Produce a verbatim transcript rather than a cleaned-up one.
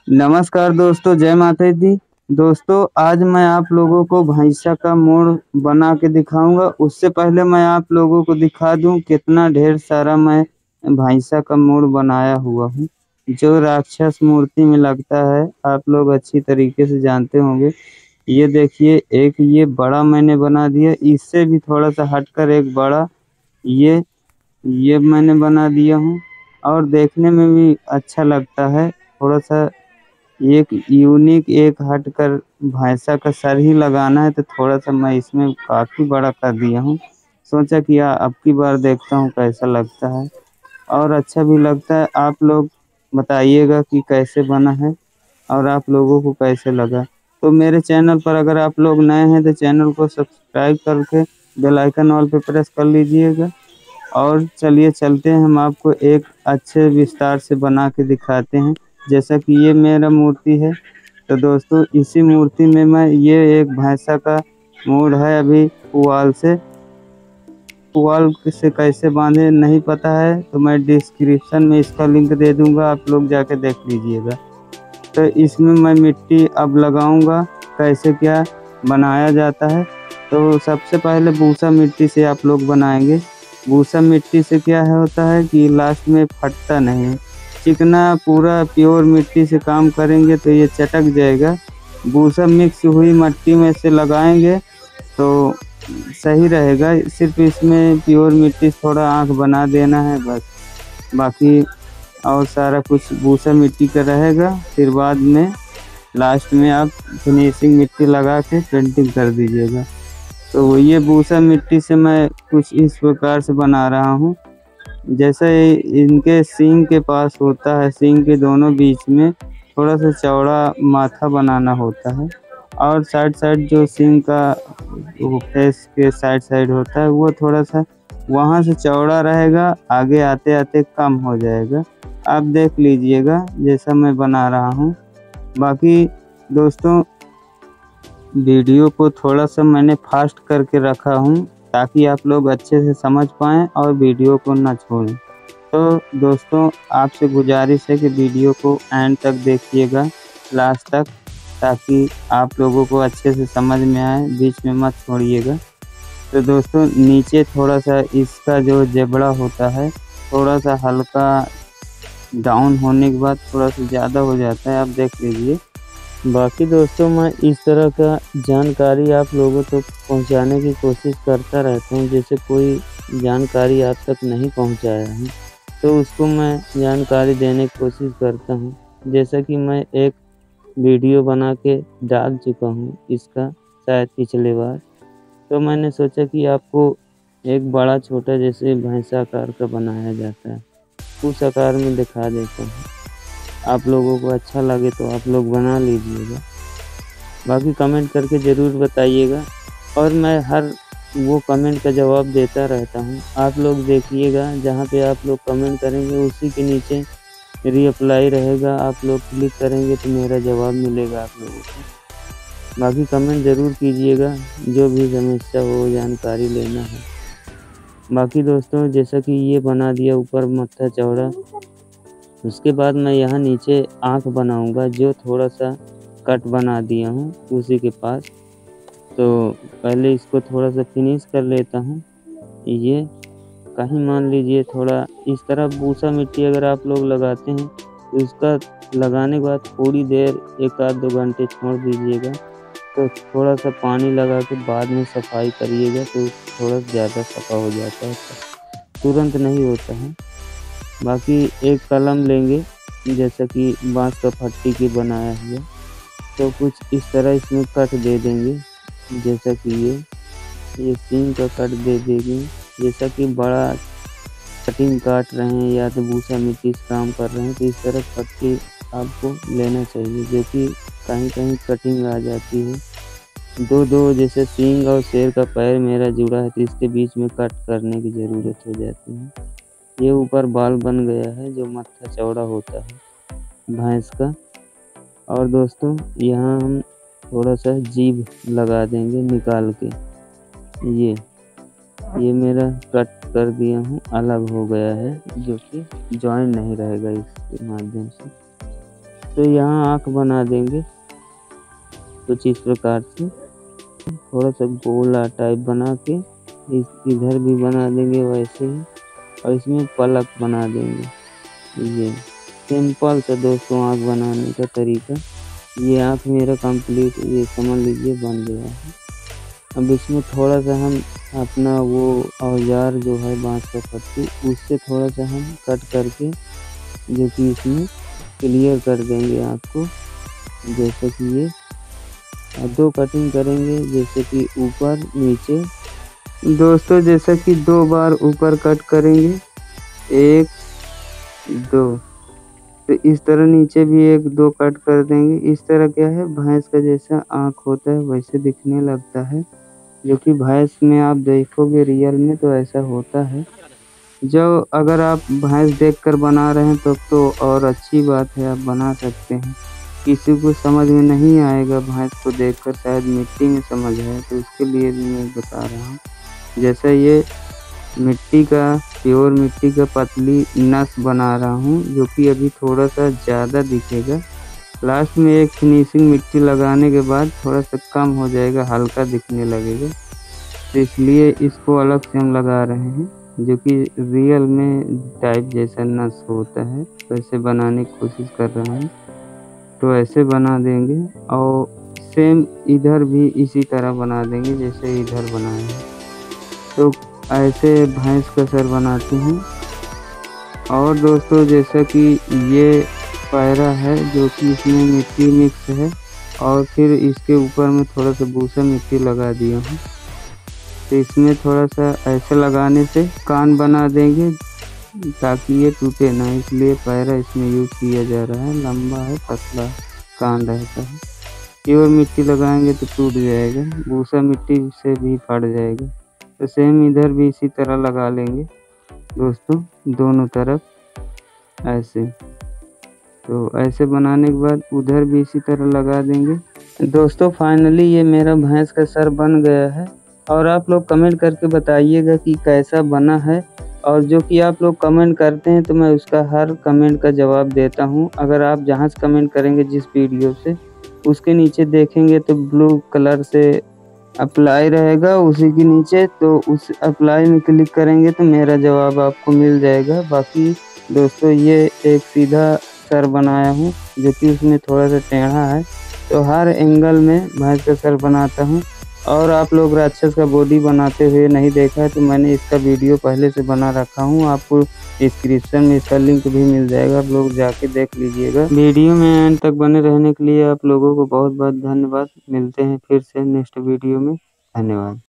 नमस्कार दोस्तों, जय माता दी। दोस्तों, आज मैं आप लोगों को भैंसा का मोड़ बना के दिखाऊँगा। उससे पहले मैं आप लोगों को दिखा दूँ कितना ढेर सारा मैं भैंसा का मोड़ बनाया हुआ हूँ, जो राक्षस मूर्ति में लगता है। आप लोग अच्छी तरीके से जानते होंगे। ये देखिए, एक ये बड़ा मैंने बना दिया, इससे भी थोड़ा-सा हटकर एक बड़ा ये ये मैंने बना दिया हूँ और देखने में भी अच्छा लगता है। थोड़ा-सा एक यूनिक एक हटकर भैंसा का सर ही लगाना है, तो थोड़ा-सा मैं इसमें काफ़ी बड़ा कर दिया हूँ। सोचा कि अ, अब की बार देखता हूँ कैसा लगता है और अच्छा भी लगता है। आप लोग बताइएगा कि कैसे बना है और आप लोगों को कैसे लगा। तो मेरे चैनल पर अगर आप लोग नए हैं तो चैनल को सब्सक्राइब करके बेल आइकन ऑल पे प्रेस कर लीजिएगा। और चलिए चलते हैं, हम आपको एक अच्छे विस्तार से बना के दिखाते हैं। जैसा कि ये मेरा मूर्ति है, तो दोस्तों इसी मूर्ति में मैं ये एक भैंसा का मूड है। अभी पुआल से पुआल से कैसे बांधे नहीं पता है, तो मैं डिस्क्रिप्शन में इसका लिंक दे दूंगा, आप लोग जाके देख लीजिएगा। तो इसमें मैं मिट्टी अब लगाऊंगा, कैसे क्या बनाया जाता है। तो सबसे पहले बूसा मिट्टी से आप लोग बनाएंगे। बूसा मिट्टी से क्या है होता है कि लास्ट में फटता नहीं है। चिकना पूरा प्योर मिट्टी से काम करेंगे तो ये चटक जाएगा। बूसा मिक्स हुई मिट्टी में से लगाएंगे तो सही रहेगा। सिर्फ इसमें प्योर मिट्टी से थोड़ा आँख बना देना है बस, बाकी और सारा कुछ बूसा मिट्टी का रहेगा। फिर बाद में लास्ट में आप फिनिशिंग मिट्टी लगा के पेंटिंग कर दीजिएगा। तो ये बूसा मिट्टी से मैं कुछ इस प्रकार से बना रहा हूँ। जैसे इनके सींग के पास होता है, सींग के दोनों बीच में थोड़ा सा चौड़ा माथा बनाना होता है और साइड साइड जो सींग का वो फेस के साइड साइड होता है वो थोड़ा सा वहाँ से चौड़ा रहेगा, आगे आते आते कम हो जाएगा। आप देख लीजिएगा जैसा मैं बना रहा हूँ। बाकी दोस्तों, वीडियो को थोड़ा सा मैंने फास्ट करके रखा हूँ ताकि आप लोग अच्छे से समझ पाएँ और वीडियो को ना छोड़ें। तो दोस्तों, आपसे गुजारिश है कि वीडियो को एंड तक देखिएगा, लास्ट तक, ताकि आप लोगों को अच्छे से समझ में आए, बीच में मत छोड़िएगा। तो दोस्तों, नीचे थोड़ा-सा इसका जो जबड़ा होता है, थोड़ा-सा हल्का डाउन होने के बाद थोड़ा-सा ज़्यादा हो जाता है, आप देख लीजिए। बाकी दोस्तों, मैं इस तरह का जानकारी आप लोगों तक पहुंचाने की कोशिश करता रहता हूं। जैसे कोई जानकारी आप तक नहीं पहुंचाया हूं, तो उसको मैं जानकारी देने की कोशिश करता हूं। जैसा कि मैं एक वीडियो बना के डाल चुका हूं इसका, शायद पिछले बार। तो मैंने सोचा कि आपको एक बड़ा छोटा जैसे भैंस आकार का बनाया जाता है, उस आकार में दिखा देता हूँ। आप लोगों को अच्छा लगे तो आप लोग बना लीजिएगा। बाकी कमेंट करके ज़रूर बताइएगा और मैं हर वो कमेंट का जवाब देता रहता हूँ। आप लोग देखिएगा, जहाँ पे आप लोग कमेंट करेंगे उसी के नीचे रीअप्लाई रहेगा। आप लोग क्लिक करेंगे तो मेरा जवाब मिलेगा आप लोगों को। बाकी कमेंट ज़रूर कीजिएगा, जो भी समस्या हो, जानकारी लेना है। बाकी दोस्तों, जैसा कि ये बना दिया ऊपर मत्था चौड़ा, उसके बाद मैं यहाँ नीचे आँख बनाऊँगा, जो थोड़ा-सा कट बना दिया हूँ उसी के पास। तो पहले इसको थोड़ा-सा फिनिश कर लेता हूँ। ये कहीं मान लीजिए थोड़ा इस तरह बूसा मिट्टी अगर आप लोग लगाते हैं तो इसका लगाने के बाद थोड़ी देर एक आध दो घंटे छोड़ दीजिएगा। तो थोड़ा-सा पानी लगा के बाद में सफाई करिएगा तो थोड़ा ज़्यादा सफा हो जाता है, तुरंत नहीं होता है। बाकी एक कलम लेंगे, जैसा कि बाँस का फट्टी की बनाया हुआ, तो कुछ इस तरह इसमें कट दे देंगे। जैसा कि ये ये सीन का कट दे देंगे। जैसा कि बड़ा कटिंग काट रहे हैं या तो भूसा मिट्टी से काम कर रहे हैं, तो इस तरह पट्टी आपको लेना चाहिए, जो कि कहीं-कहीं कटिंग आ जाती है। दो-दो जैसे सींग और शेर का पैर मेरा जुड़ा है, तो इसके बीच में कट करने की ज़रूरत हो जाती है। ये ऊपर बाल बन गया है, जो मत्था चौड़ा होता है भैंस का। और दोस्तों, यहाँ हम थोड़ा-सा जीभ लगा देंगे निकाल के। ये ये मेरा कट कर दिया हूँ, अलग हो गया है, जो कि जॉइन नहीं रहेगा इसके माध्यम से। दोस्तों यहाँ आँख बना देंगे कुछ इस प्रकार से, थोड़ा सा गोला टाइप बना के इस इधर भी बना देंगे वैसे ही, और इसमें पलक बना देंगे। ये सिंपल सा दोस्तों आँख बनाने का तरीका। ये आँख मेरा कंप्लीट ये समझ लीजिए बन गया है। अब इसमें थोड़ा सा हम अपना वो औजार जो है बांस का पत्ती, उससे थोड़ा सा हम कट करके जो कि इसमें क्लियर कर देंगे आपको। जैसे कि ये दो कटिंग करेंगे, जैसे कि ऊपर नीचे दोस्तों, जैसे कि दो बार ऊपर कट करेंगे, एक दो, तो इस तरह नीचे भी एक दो कट कर देंगे। इस तरह क्या है, भैंस का जैसा आँख होता है वैसे दिखने लगता है, जो कि भैंस में आप देखोगे रियल में तो ऐसा होता है। जो अगर आप भैंस देखकर बना रहे हैं तो तो और अच्छी बात है, आप बना सकते हैं। किसी को समझ में नहीं आएगा भैंस को देखकर, शायद मिट्टी में समझ आए, तो उसके लिए भी मैं बता रहा हूँ। जैसा ये मिट्टी का प्योर मिट्टी का पतली नस बना रहा हूँ, जो कि अभी थोड़ा सा ज़्यादा दिखेगा। लास्ट में एक फिनिशिंग मिट्टी लगाने के बाद थोड़ा सा कम हो जाएगा, हल्का दिखने लगेगा, तो इसलिए इसको अलग से हम लगा रहे हैं, जो कि रियल में टाइप जैसा नस होता है वैसे बनाने की कोशिश कर रहा हूँ। तो ऐसे बना देंगे और सेम इधर भी इसी तरह बना देंगे जैसे इधर बनाए हैं। तो ऐसे भैंस का सर बनाते हैं। और दोस्तों जैसा कि ये पैरा है जो कि इसमें मिट्टी मिक्स है, और फिर इसके ऊपर में थोड़ा सा भूसा मिट्टी लगा दिया हूँ। तो इसमें थोड़ा सा ऐसे लगाने से कान बना देंगे ताकि ये टूटे ना, इसलिए पैरा इसमें यूज किया जा रहा है। लंबा है, पतला कान रहता है। प्योर मिट्टी लगाएंगे तो टूट जाएगा, भूसा मिट्टी से भी फट जाएगा। तो सेम इधर भी इसी तरह लगा लेंगे दोस्तों, दोनों तरफ ऐसे। तो ऐसे बनाने के बाद उधर भी इसी तरह लगा देंगे। दोस्तों फाइनली ये मेरा भैंस का सर बन गया है, और आप लोग कमेंट करके बताइएगा कि कैसा बना है। और जो कि आप लोग कमेंट करते हैं तो मैं उसका हर कमेंट का जवाब देता हूं। अगर आप जहां से कमेंट करेंगे जिस वीडियो से, उसके नीचे देखेंगे तो ब्लू कलर से अप्लाई रहेगा उसी के नीचे, तो उस अप्लाई में क्लिक करेंगे तो मेरा जवाब आपको मिल जाएगा। बाकी दोस्तों ये एक सीधा सर बनाया हूँ जो कि उसमें थोड़ा सा टेढ़ा है, तो हर एंगल में भैंस का सर बनाता हूँ। और आप लोग राक्षस का बॉडी बनाते हुए नहीं देखा है तो मैंने इसका वीडियो पहले से बना रखा हूँ, आपको डिस्क्रिप्शन में इसका लिंक भी मिल जाएगा, आप लोग जाके देख लीजिएगा। वीडियो में एंड तक बने रहने के लिए आप लोगों को बहुत बहुत धन्यवाद। मिलते हैं फिर से नेक्स्ट वीडियो में, धन्यवाद।